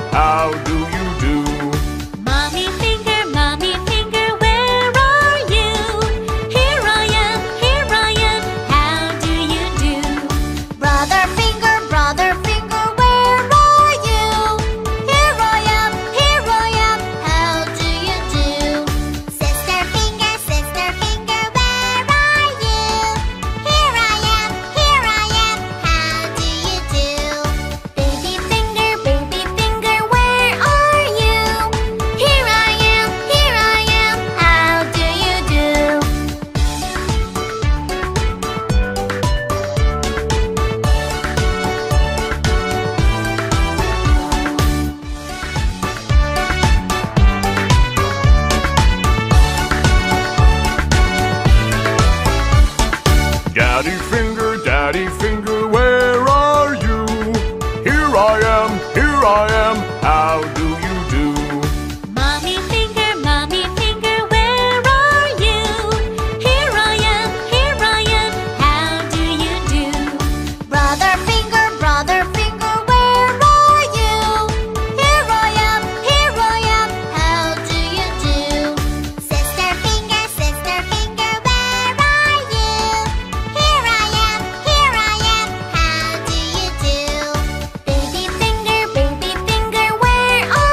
how do you do? Mommy finger, where are you? Here I am, how do you do? Brother finger, where are you? Here I am, how do you do? Sister finger, where are you? Here I am, how do you do? Baby finger, where are you? Here I am, how do you do? Daddy finger, where are you? Here I am, how do you do? Mommy finger, where are you? Here I am, how do you do? Brother finger, where are you? Here I am, how do you do? Sister finger, where are you? Here I am, how do you do? Baby finger, where are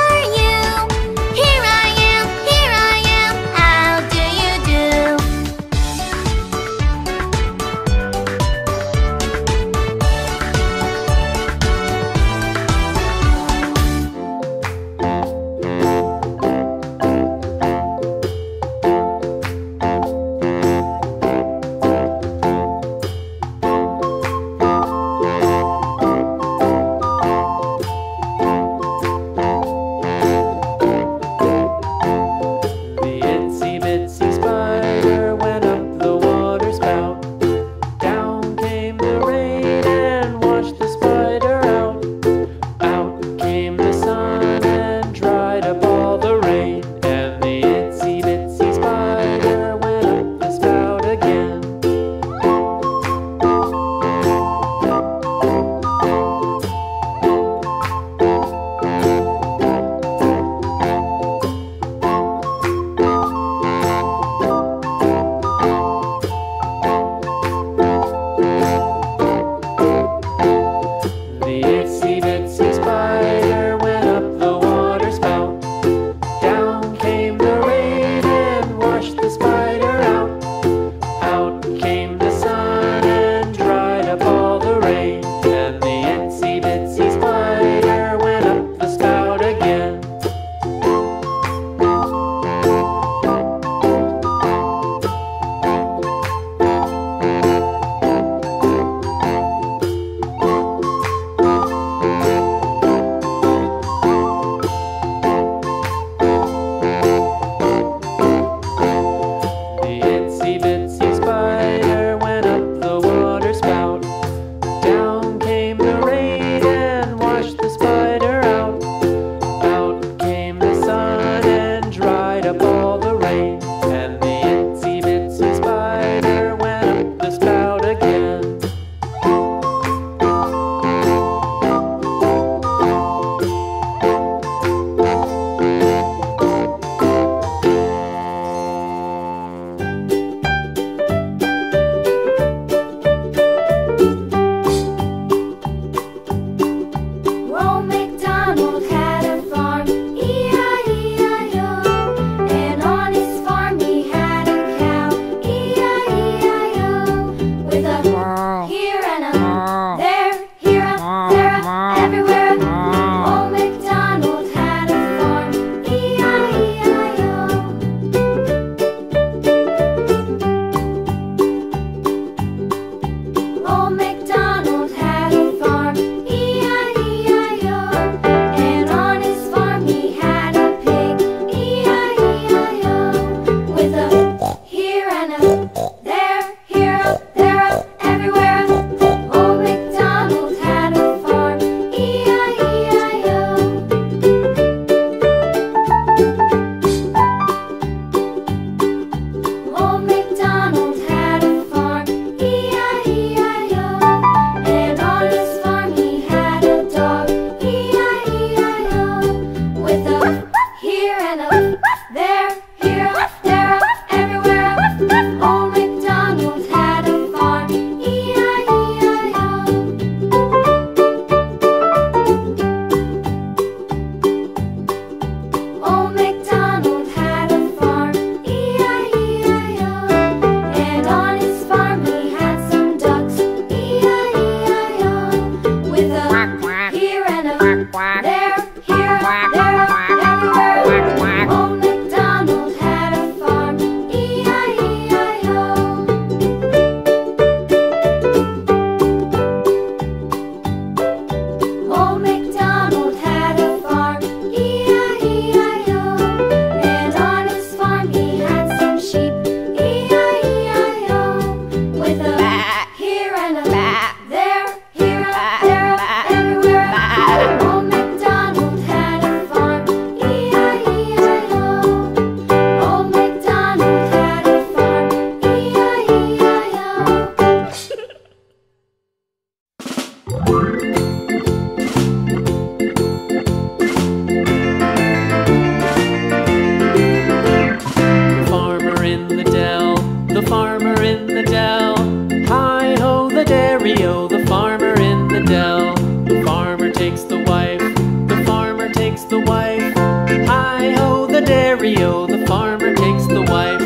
takes the wife. Hi-ho, the dairy-o, the farmer takes the wife.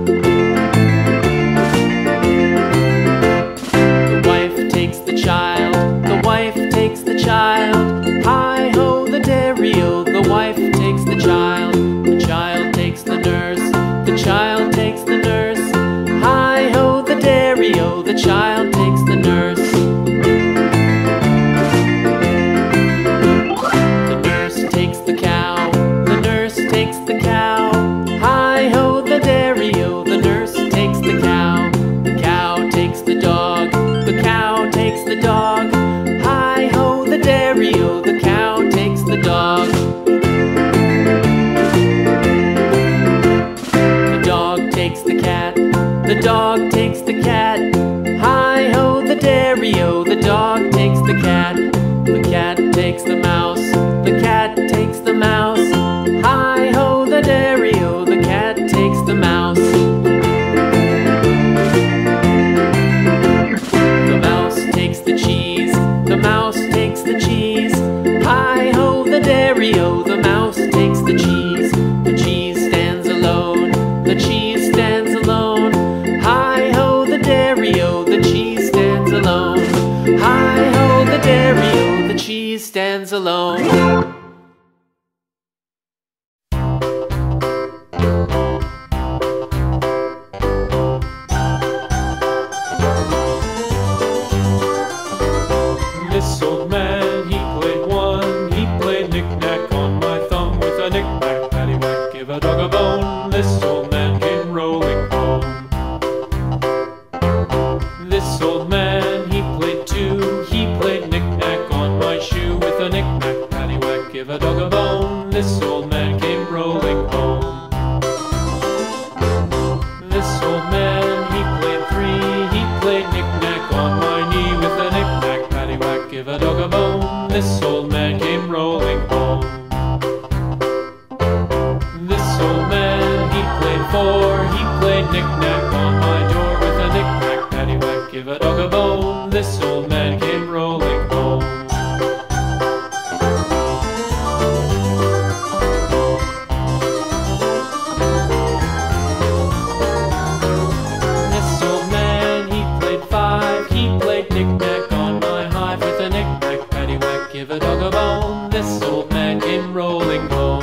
The wife takes the child, the wife takes the child. Hi-ho, the dairy-o, the wife takes the child. The child takes the nurse, the child takes the nurse. Hi-ho, the dairy-o, the child takes the nurse. The nurse takes the cow, the nurse takes the cow. Hi-ho, the dairy-o, the nurse takes the cow. The cow takes the dog, the cow takes the dog. Hi-ho, the dairy-o, the cow takes the dog. The dog takes the cat, the dog takes the cat. Hi-ho, the dairy-o, the dog takes the cat. The cat takes the mouse, the cat takes the mouse. Hi-ho, the dairy-o, the cat takes the mouse. The mouse takes the cheese, the mouse takes the cheese. Hi-ho, the dairy-o, the mouse takes the cheese. The cheese stands alone, the cheese stands alone. Hi-ho, the dairy-o, the cheese stands alone. Hi-ho, the dairy-o, the cheese stands alone. This old man, he played one. He played knick-knack on my thumb with a knick-knack, paddywhack, give a dog a bone. This old man came rolling home. This old man, he played two. He played knick-knack on my shoe with a knick-knack, paddywhack, give a dog a bone. This old man came rolling home. This old man, he played three. He played knick-knack on my knee with a knick-knack, paddywhack, give a dog a bone. This old man came rolling home. This old man, he played four. He played knick-knack on my door with a knick-knack, paddywhack, give a dog a bone. This old man came rolling home. This old man, he played five. He played knick-knack on my hive with a knick-knack, paddywhack, give a dog a bone. This old man came rolling home.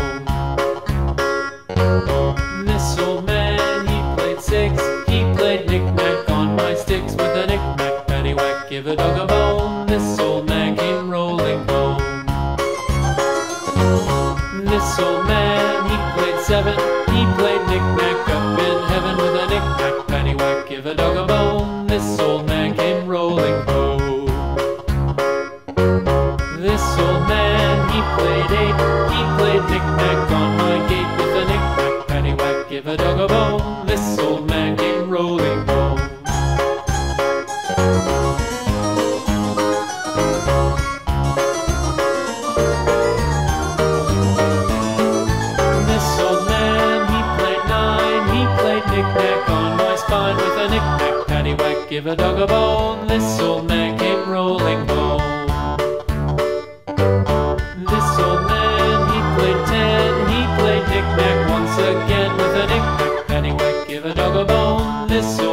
This old man, he played six. He played knick-knack on my sticks with a knick-knack, paddywhack, give a dog a bone. This old man came rolling home. This old man, he played seven. He played knick-knack up in heaven with a knick-knack, paddywhack, give a dog a bone. This old man came rolling home. This old man, he played eight. He played knick-knack on my gate with a knick-knack, paddywhack, give a dog a bone. This old man came rolling home. This old man, he played nine. He played knick-knack on my spine with a knick-knack, paddywhack, give a dog a bone. This old man came rolling home. This old man, he played ten. He played knick-knack once again with a knick-knack, paddywhack, give a dog a bone. This old